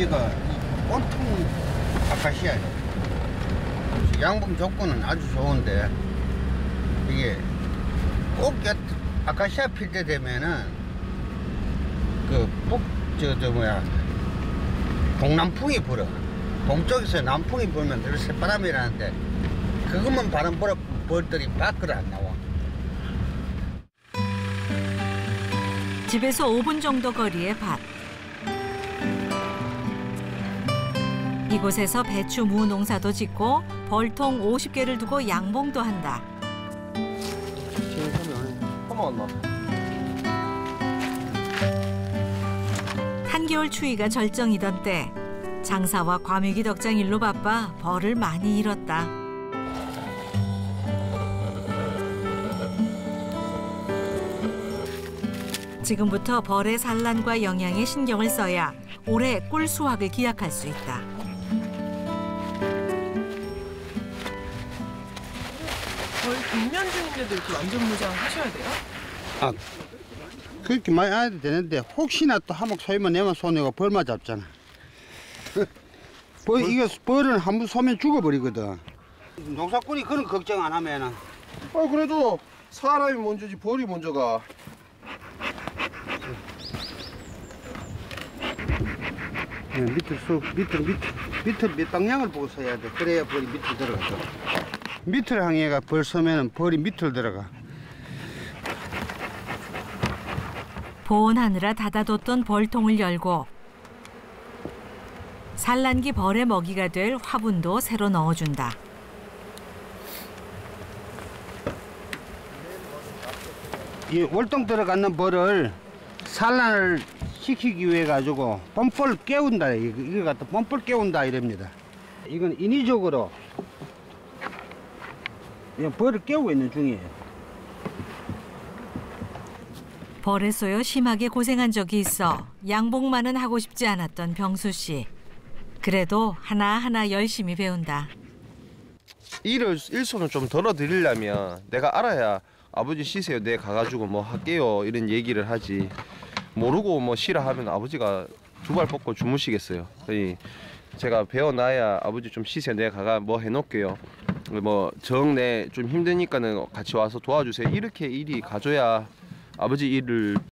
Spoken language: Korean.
여기가 온통 아카시아예요. 양봉 조건은 아주 좋은데 이게 꼭 아카시아 필 때 되면은 동남풍이 불어. 동쪽에서 남풍이 불면 늘 새바람이라는데 그것만 바람 불어 벌들이 밖으로 안 나와. 집에서 5분 정도 거리의 밭. 이곳에서 배추, 무 농사도 짓고 벌통 50개를 두고 양봉도 한다. 한겨울 추위가 절정이던 때 장사와 과메기 덕장 일로 바빠 벌을 많이 잃었다. 지금부터 벌의 산란과 영양에 신경을 써야 올해 꿀 수확을 기약할 수 있다. 거의 국면 중인데도 이렇게 완전 무장 하셔야 돼요? 아, 그렇게 많이 안 해도 되는데 혹시나 또 한몫 소이면 내만 손해가 벌만 잡잖아. 이거 벌은 한번 쏘면 죽어버리거든. 농사꾼이 그런 걱정 안 하면은. 그래도 사람이 먼저지 벌이 먼저가. 네, 밑을 방향을 보고 서야 돼. 그래야 벌이 밑으로 들어가죠. 밑을 향해가 벌 서면은 벌이 밑으로 들어가. 보온하느라 닫아뒀던 벌통을 열고 산란기 벌의 먹이가 될 화분도 새로 넣어준다. 이 월동 들어가는 벌을 산란을 시키기 위해 가지고 뻔벌 깨운다. 이거 갖다 뻔벌 깨운다 이럽니다. 이건 인위적으로 벌을 깨우고 있는 중이에요. 벌에 쏘여 심하게 고생한 적이 있어 양봉만은 하고 싶지 않았던 병수 씨. 그래도 하나하나 열심히 배운다. 일손을 좀 덜어드리려면 내가 알아야 아버지 쉬세요. 내 가가지고 뭐 할게요. 이런 얘기를 하지. 모르고 뭐 쉬라 하면 아버지가 두 발 뻗고 주무시겠어요. 제가 배워놔야 아버지 좀 쉬세요. 내가 가가 뭐 해놓을게요. 뭐 정 내 좀 힘드니까는 같이 와서 도와주세요. 이렇게 일이 가줘야 아버지 일을